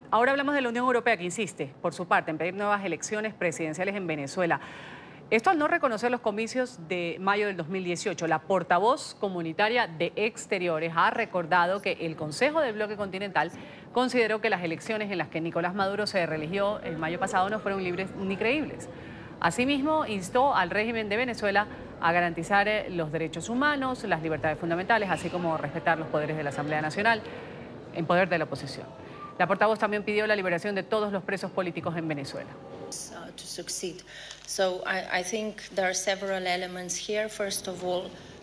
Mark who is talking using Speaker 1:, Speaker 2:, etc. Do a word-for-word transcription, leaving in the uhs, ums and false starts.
Speaker 1: Ahora hablamos de la Unión Europea, que insiste, por su parte, en pedir nuevas elecciones presidenciales en Venezuela. Esto al no reconocer los comicios de mayo del dos mil dieciocho. La portavoz comunitaria de Exteriores ha recordado que el Consejo del Bloque Continental consideró que las elecciones en las que Nicolás Maduro se reeligió el mayo pasado no fueron libres ni creíbles. Asimismo, instó al régimen de Venezuela a garantizar eh, los derechos humanos, las libertades fundamentales, así como respetar los poderes de la Asamblea Nacional en poder de la oposición. La portavoz también pidió la liberación de todos los presos políticos en Venezuela.
Speaker 2: Uh, to succeed. So I, I think there are several elements here. First of all,